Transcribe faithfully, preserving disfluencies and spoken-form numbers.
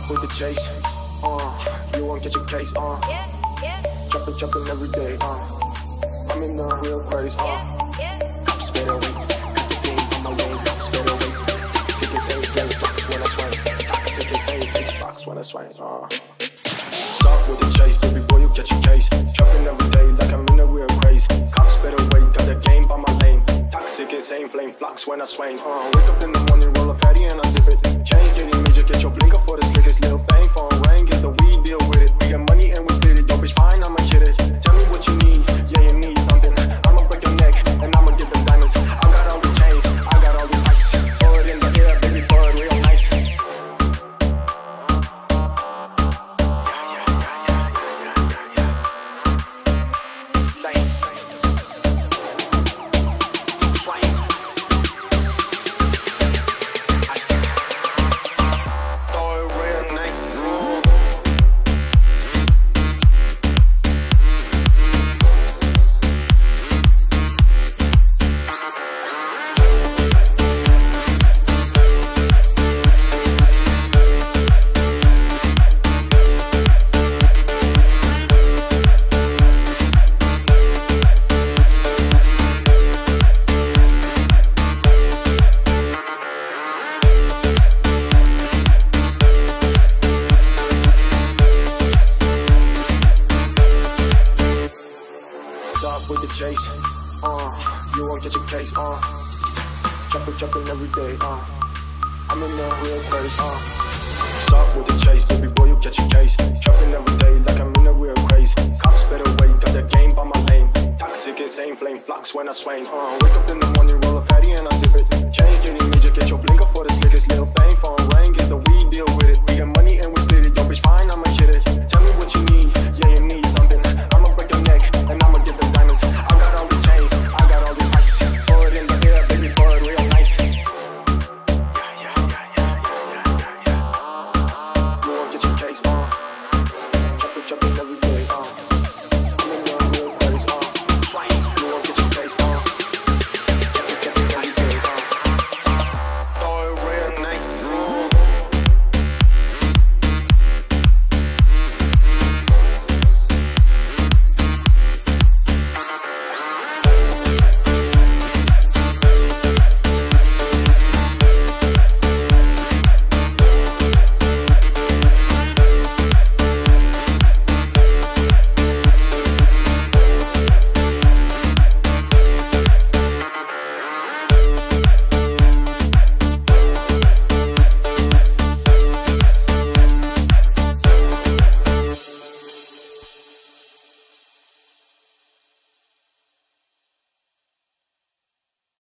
Stop with the chase, uh, you won't get your case, uh Jumping, jumping every day, uh I'm in the real craze, uh Cops better wait, got the game on my way. Cops better wait, toxic as ain't flame flux when I swing. Toxic as ain't flame flux when I swing, uh Stop with the chase, baby boy, you get your case. Jumping every day like I'm in a real craze. Cops better wait, got the game by my lane. Toxic as ain't flame flux when I swing, uh Wake up in the morning, roll a fatty and I zip it. Change getting major, get your blinker for the slickest little thing. For a rain, get the weed, deal with it. We got money and we split it, yo bitch fine, I'ma hit it. Tell me what you need, yeah you need something. I'ma break your neck and I'ma get them diamonds. I got all the chains, I got all this ice. Throw it in the air, baby, throw it real nice. Stop with the chase, uh, you won't get your case, uh Jumping, jumping every day, uh I'm in the real craze, uh Stop with the chase, baby boy, you get your case. Jumping every day like I'm in a real craze. Cops better wait, got the game by my lane. Toxic insane flame flux when I swing, uh Wake up in the morning, roll a fatty and I zip it. Change getting major, get your blinker for the slickest little thing. For a rain, get the weed